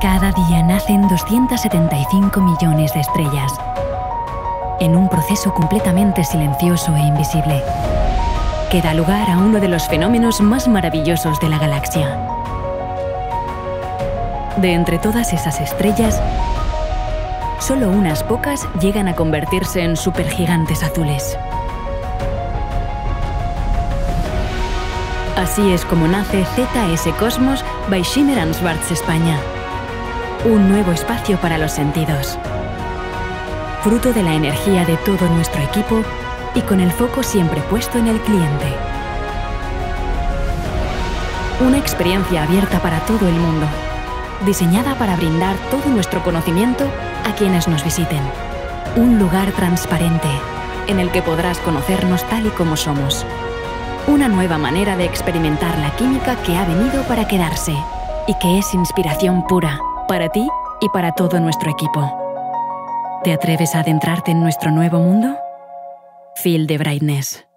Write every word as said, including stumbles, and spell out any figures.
Cada día nacen doscientos setenta y cinco millones de estrellas, en un proceso completamente silencioso e invisible, que da lugar a uno de los fenómenos más maravillosos de la galaxia. De entre todas esas estrellas, solo unas pocas llegan a convertirse en supergigantes azules. Así es como nace Z S Cosmos by Schimmer and Schwarz España. Un nuevo espacio para los sentidos. Fruto de la energía de todo nuestro equipo y con el foco siempre puesto en el cliente. Una experiencia abierta para todo el mundo, diseñada para brindar todo nuestro conocimiento a quienes nos visiten. Un lugar transparente, en el que podrás conocernos tal y como somos. Una nueva manera de experimentar la química que ha venido para quedarse y que es inspiración pura para ti y para todo nuestro equipo. ¿Te atreves a adentrarte en nuestro nuevo mundo? Feel the brightness.